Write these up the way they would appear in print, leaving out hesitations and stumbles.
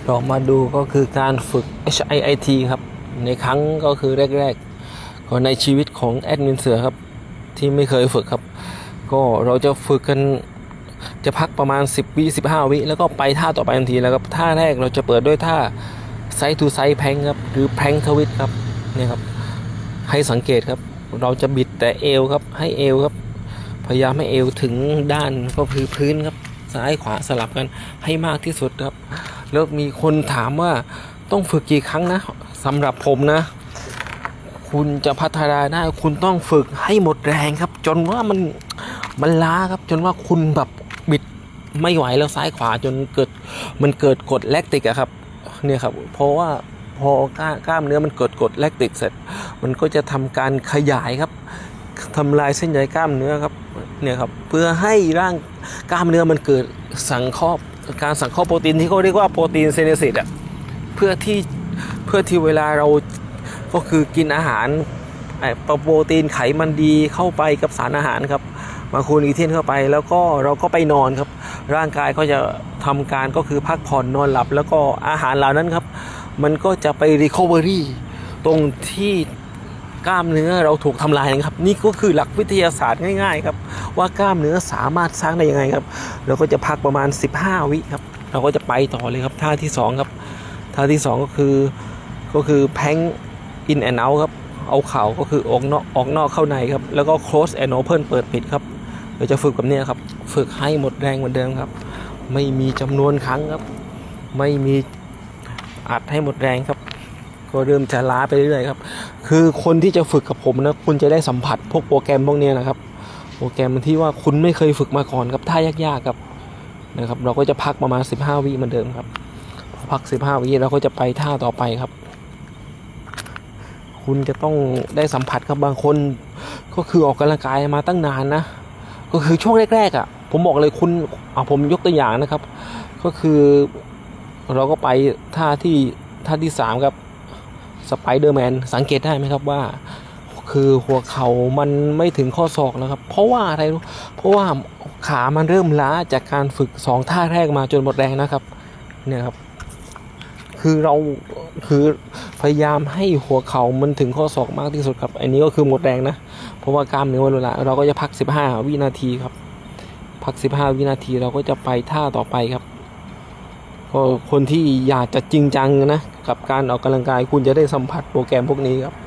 เรามาดูก็คือการฝึก HIIT ครับในครั้งก็คือแรกๆก็ในชีวิตของแอดมินเสือครับที่ไม่เคยฝึกครับก็เราจะฝึกกันจะพักประมาณ10 วิ 15 วิแล้วก็ไปท่าต่อไปทันทีแล้วครับท่าแรกเราจะเปิดด้วยท่าไซด์ทูไซด์แพงครับหรือแพงทวิตครับนี่ครับให้สังเกตครับเราจะบิดแต่เอวครับให้เอวครับพยายามให้เอวถึงด้านก็คือพื้นครับซ้ายขวาสลับกันให้มากที่สุดครับแล้วมีคนถามว่าต้องฝึกกี่ครั้งนะสำหรับผมนะคุณจะพัฒนาได้คุณต้องฝึกให้หมดแรงครับจนว่ามันล้าครับจนว่าคุณแบบบิดไม่ไหวแล้วซ้ายขวาจนมันเกิดกรดแลคติกอะครับเนี่ยครับเพราะว่าพอกล้ามเนื้อมันเกิดกรดแลคติกเสร็จมันก็จะทำการขยายครับทำลายเส้นใยกล้ามเนื้อครับเนี่ยครับเพื่อให้ร่างกล้ามเนื้อมันเกิดการสังเคราะห์โปรตีนที่เขาเรียกว่าโปรตีนเซเนซิสอ่ะเพื่อที่เวลาเราก็คือกินอาหารโปรตีนไขมันดีเข้าไปกับสารอาหารครับมาคูนีเทียนเข้าไปแล้วก็เราก็ไปนอนครับร่างกายก็จะทำการก็คือพักผ่อนนอนหลับแล้วก็อาหารเหล่านั้นครับมันก็จะไปรีคอเวอรี่ตรงที่กล้ามเนื้อเราถูกทำลายนะครับนี่ก็คือหลักวิทยาศาสตร์ง่ายๆครับว่ากล้ามเนื้อสามารถสร้างได้ยังไงครับเราก็จะพักประมาณ15 วิครับเราก็จะไปต่อเลยครับท่าที่2ครับท่าที่2ก็คือแพงอินแอนด์เอาท์ครับเอาเข่าก็คือออกนอกเข้าในครับแล้วก็ close and open เปิดปิดครับเราจะฝึกแบบนี้ครับฝึกให้หมดแรงเหมือนเดิมครับไม่มีจำนวนครั้งครับไม่มีอัดให้หมดแรงครับก็เริ่มจะล้าไปเรื่อยๆครับคือคนที่จะฝึกกับผมนะคุณจะได้สัมผัสพวกโปรแกรมพวกนี้นะครับโปรแกรมที่ว่าคุณไม่เคยฝึกมาก่อนครับท่ายากๆครับนะครับเราก็จะพักประมาณ15 วิเหมือนเดิมครับพัก15 วิเราก็จะไปท่าต่อไปครับคุณจะต้องได้สัมผัสครับบางคนก็คือออกกำลังกายมาตั้งนานนะก็คือช่วงแรกๆอ่ะผมบอกเลยผมยกตัวอย่างนะครับก็คือเราก็ไปท่าที่3ครับสไปเดอร์แมนสังเกตได้ไหมครับว่าคือหัวเข่ามันไม่ถึงข้อศอกแล้วครับเพราะว่าอะไรรู้เพราะว่าขามันเริ่มล้าจากการฝึก2ท่าแรกมาจนหมดแรงนะครับเนี่ยครับคือพยายามให้หัวเข่ามันถึงข้อศอกมากที่สุดครับอันนี้ก็คือหมดแรงนะเพราะว่ากล้ามเนื้อมันล้าเราก็จะพัก15 วินาทีครับพัก15 วินาทีเราก็จะไปท่าต่อไปครับก็คนที่อยากจะจริงจังนะกับการออกกำลังกายคุณจะได้สัมผัสโปรแกรมพวกนี้ครับ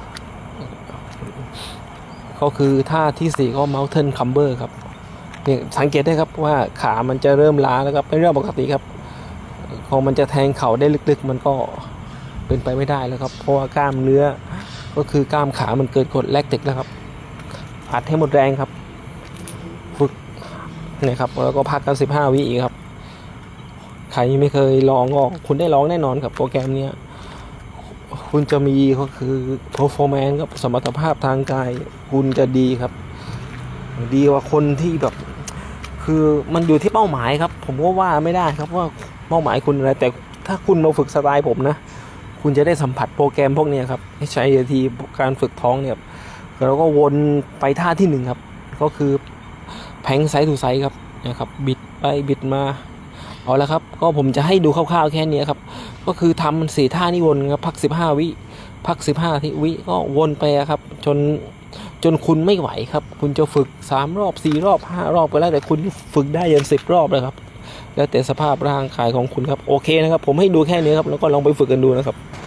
ก็คือท่าที่4ก็ Mountain Climber ครับเนี่ยสังเกตได้ครับว่าขามันจะเริ่มล้าแล้วครับเป็นเรื่องปกติครับพอมันจะแทงเข่าได้ลึกๆมันก็เป็นไปไม่ได้แล้วครับเพราะว่ากล้ามเนื้อก็คือกล้ามขามันเกิดกรดแลคติกแล้วครับอัดให้หมดแรงครับฝึกเนี่ยครับแล้วก็พักกัน15 วิอีกครับใครไม่เคยลองก็คุณได้ลองแน่นอนครับโปรแกรมนี้คุณจะมีก็คือ performance ครับสมรรถภาพทางกายคุณจะดีครับดีกว่าคนที่แบบคือมันอยู่ที่เป้าหมายครับผมก็ว่าไม่ได้ครับว่าเป้าหมายคุณอะไรแต่ถ้าคุณมาฝึกสไตล์ผมนะคุณจะได้สัมผัสโปรแกรมพวกนี้ครับให้ใช้ทีการฝึกท้องเนี่ยเราก็วนไปท่าที่1ครับก็คือแพงไซด์ทูไซด์ครับนะครับบิดไปบิดมาเอาละครับก็ผมจะให้ดูคร่าวๆแค่นี้ครับก็คือทำ4 ท่านี้วนครับพัก15 วิพัก15 วิก็วนไปครับจนคุณไม่ไหวครับคุณจะฝึก3 รอบ4 รอบ5 รอบก็แล้วแต่คุณฝึกได้ยัน10 รอบเลยครับแล้วแต่สภาพร่างกายของคุณครับโอเคนะครับผมให้ดูแค่นี้ครับแล้วก็ลองไปฝึกกันดูนะครับ